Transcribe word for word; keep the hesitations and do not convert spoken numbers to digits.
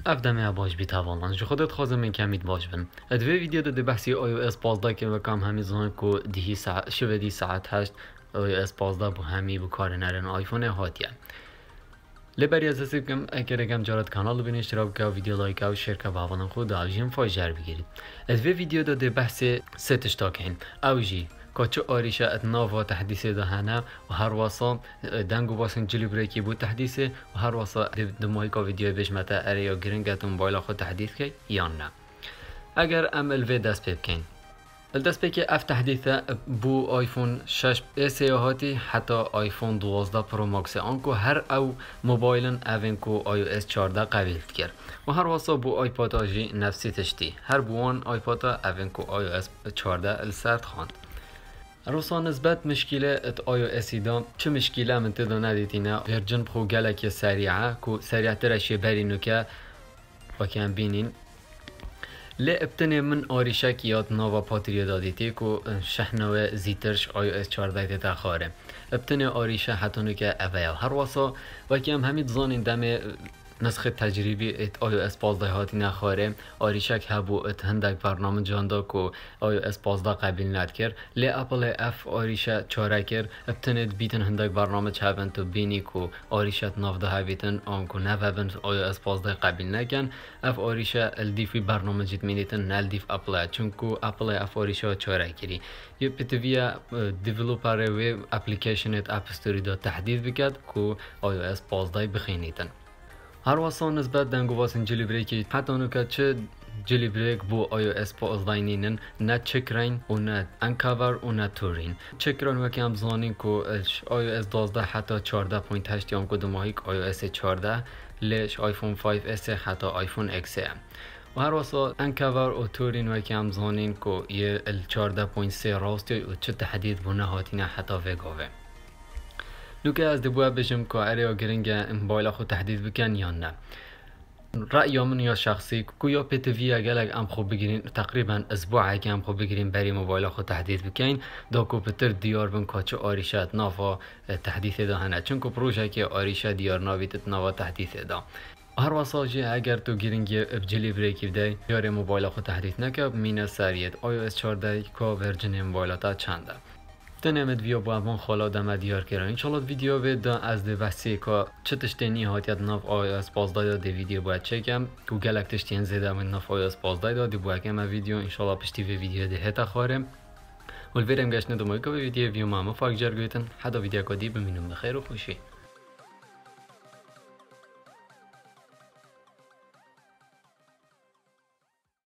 افدم باش بیتوانند جو خودت خواستم این کمیت باش بن ادوی ویدیو ده بحثی آی او اس پانزده که وکام همی زن کو دهی ساعت شو دی ساعت هشت آی او اس پانزده بو همی بو کار نرن آیفون هاتیه لبری از دستی کم اگر کم جارت کانال بین اشتراک که ویدیو لایک و شیر که باوانم خود داوجیم فایجر بگیرید ادوی ویدیو ده بحث ستش تا کن اوجی کاچو آریشه اتناوا تحدیث دهانه و هر واسا دنگو واسن جلی بریکی بود تحدیث و هر واسا دمایی که ویدیو بیش متا اره یا گرنگت موبایل خود تحدیث کی یا نه اگر ام ال وی دست پی بکن الدست پی که اف تحدیث بو آیفون شش اس هاتی حتی آیفون دوازده پرو ماکس آنکو هر او موبایلن اوین کو آی او اس چهارده قبیل کرد و هر واسا بو آیپاد آجی نفسی تشتی هر بوان آیپاد اوین کو آی او اس چهارده السرد خواند روسا نسبت مشكلة ات آی او اس دا چه مشكلة من تدا ندیتینا ورجن بخو گلک سریعه کو سریع ترشی برینو که وکم بینین لی ابتنی من آریشک یاد ناوا پاتریو دادیتی کو شحنوه زیترش آی او اس چهارده تا خاره ابتنی آریشه حتی نو که اویل هر واسا وکم همید زانین دم نسخه تجربی ات آی او اس پانزده هاتی نخواره آریشک هبو ات هندک برنامه جاندا کو آی او اس پانزده قبیل ند کرد لی اپل اف آریشه چاره کرد ابتند بیتن هندک برنامه چهبن تو بینی کو آریشت نافده هاویتن آنکو نوابن آی او اس پانزده قبیل نکن اف آریشه الدیفی برنامه جیت مینیتن نلدیف اپل چونکو اپل اف آریشه چاره کری یه پتویا دیولوپر و اپلیکیشن ات اپ استوری دا تحدیث بکد کو آی او اس پانزده بخینیتن هر واسه نسبت دنگو واسن جلی بریکی حتی اونو که چه جلی بریک بو آی او اس پانزده نینن نه چکرین و نه انکاور و نه تورین چکرین وکی هم زانین که آی او اس دوازده حتی چهارده پوینت هشت هم کدوم هایی که آی او اس چهارده لیش آیفون پنج اس حتی آیفون اکس و هر واسه انکاور و تورین وکی هم زانین که یه چهارده پوینت سه راستی و چه تحدید بونه هاتینه حتی وگاوه لوکه از دبوه بشم که اره گرنگ موبایل خود تحدیث بکن یا نه رأی من یا شخصی که یا پتوی اگر ام خوب بگیرین تقریبا اسبوعی که ام خوب بگیرین بری موبایل خود تحدیث بکن دا کمپیوتر دیار بن که چه آریشت نافا تحدیث دهنه چون که پروژه که آریشه دیار ناویت نافا تحدیث دا هر واساجی اگر تو گیرنگ ابجلی بریکی بده یار موبایل خود تحدیث نکب مینه سریت آی او اس چهارده که ورژن موبایل تا چنده تنمت ویدیو با من خالا دم دیار کردن انشالله ویدیو بد از ده وسی که چه تشتنی هاتیت ناف آی او اس پانزده داده ویدیو باید چکم تو گلک تشتین زده من ناف آی او اس پانزده داده باید کم ویدیو انشالله پشتی ویدیو ده هتا خارم ولفرم گشت ندمایی که ویدیو ویو ما مفاق جرگویتن حدا ویدیو کدی بمینم بخیر و خوشی